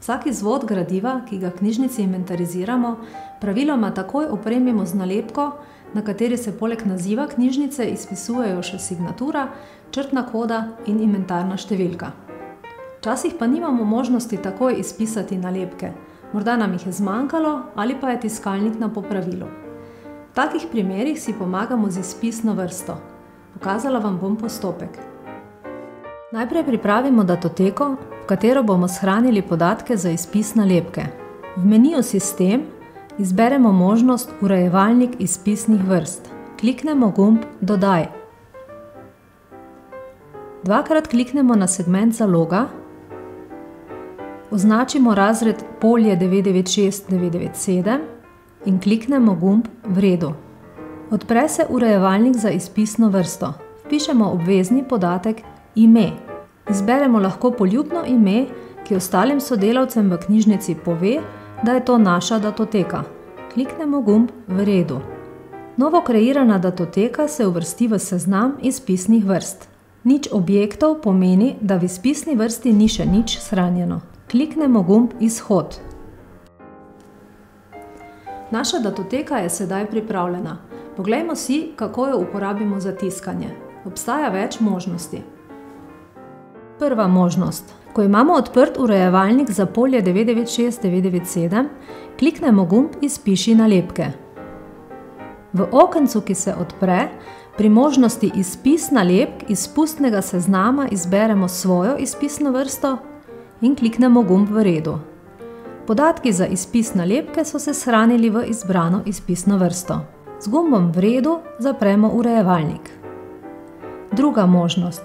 Vsak izvod gradiva, ki ga v knjižnici inventariziramo, praviloma takoj opremimo z nalepko, na kateri se poleg naziva knjižnice izpisujejo še signatura, črtna koda in inventarna številka. Včasih pa nimamo možnosti takoj izpisati nalepke, morda nam jih je zmanjkalo ali pa je tiskalnik na popravilu. V takih primerih si pomagamo z izpisno vrsto. Pokazala vam bom postopek. Najprej pripravimo datoteko, v katero bomo shranili podatke za izpis nalepke. V meniju Sistem izberemo možnost Urejevalnik izpisnih vrst. Kliknemo gumb Dodaj. Dvakrat kliknemo na segment Zaloga, označimo razred polje 996-997 in kliknemo gumb V redu. Odpre se urejevalnik za izpisno vrsto. Vpišemo obvezni podatek ime. Izberemo lahko poljubno ime, ki ostalim sodelavcem v knjižnici pove, da je to naša datoteka. Kliknemo gumb V redu. Novo kreirana datoteka se uvrsti v seznam izpisnih vrst. Nič objektov pomeni, da v izpisni vrsti ni še nič shranjeno. Kliknemo gumb Izhod. Naša datoteka je sedaj pripravljena. Poglejmo si, kako jo uporabimo za tiskanje. Obstaja več možnosti. Prva možnost. Ko imamo odprt urejevalnik za polje 996-997, kliknemo gumb Izpiši nalepke. V okencu, ki se odpre, pri možnosti Izpis nalepk iz pustnega seznama izberemo svojo izpisno vrsto in kliknemo gumb V redu. Podatki za izpis nalepke so se shranili v izbrano izpisno vrsto. Z gumbom V redu zapremo urejevalnik. Druga možnost.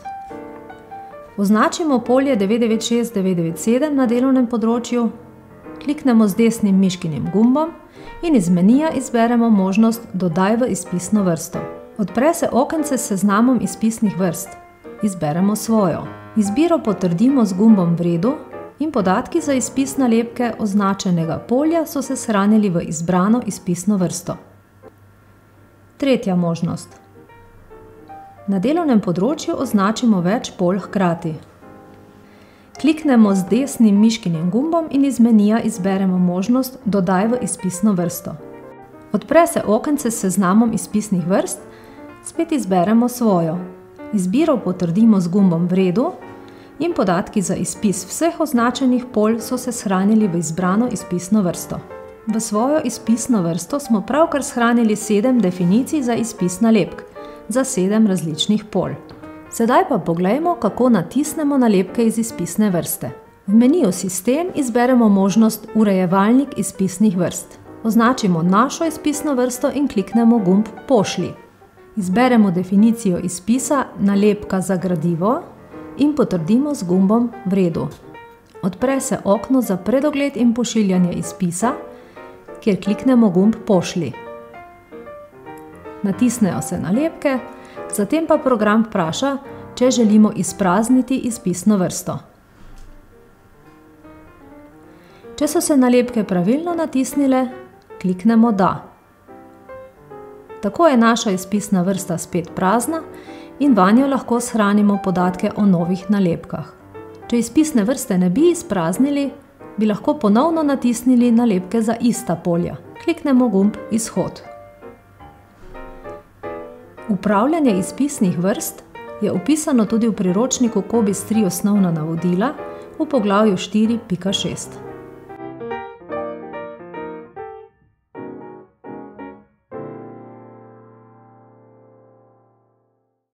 Označimo polje 996-997 na delovnem področju, kliknemo z desnim miškinim gumbom in iz menija izberemo možnost Dodaj v izpisno vrsto. Odpre se okence s seznamom izpisnih vrst. Izberemo svojo. Izbiro potrdimo z gumbom V redu in podatki za izpis nalepke označenega polja so se shranili v izbrano izpisno vrsto. Tretja možnost. Na delovnem področju označimo več polj hkrati. Kliknemo z desnim miškinim gumbom in iz menija izberemo možnost Dodaj v izpisno vrsto. Odpre se okence s seznamom izpisnih vrst, spet izberemo svojo. Izbiro potrdimo z gumbom V redu in podatki za izpis vseh označenih polj so se shranili v izbrano izpisno vrsto. V svojo izpisno vrsto smo pravkar shranili 7 definicij za izpis nalepk, za 7 različnih polj. Sedaj pa poglejmo, kako natisnemo nalepke iz izpisne vrste. V meniju Sistem izberemo možnost Urejevalnik izpisnih vrst. Označimo našo izpisno vrsto in kliknemo gumb Pošlji. Izberemo definicijo izpisa nalepka za gradivo in potrdimo z gumbom V redu. Odpre se okno za predogled in pošiljanje izpisa, kjer kliknemo gumb Pošlji. Natisnejo se nalepke, zatem pa program vpraša, če želimo izprazniti izpisno vrsto. Če so se nalepke pravilno natisnile, kliknemo Da. Tako je naša izpisna vrsta spet prazna in vanjo lahko shranimo podatke o novih nalepkah. Če izpisne vrste ne bi izpraznili, bi lahko ponovno natisnili nalepke za ista polja. Kliknemo gumb Izhod. Upravljanje izpisnih vrst je opisano tudi v priročniku COBISS 3 osnovna navodila v poglavju 4.6.